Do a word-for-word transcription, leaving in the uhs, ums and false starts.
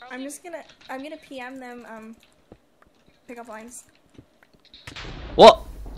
I'm just gonna, I'm gonna P M them, um, pickup lines. What?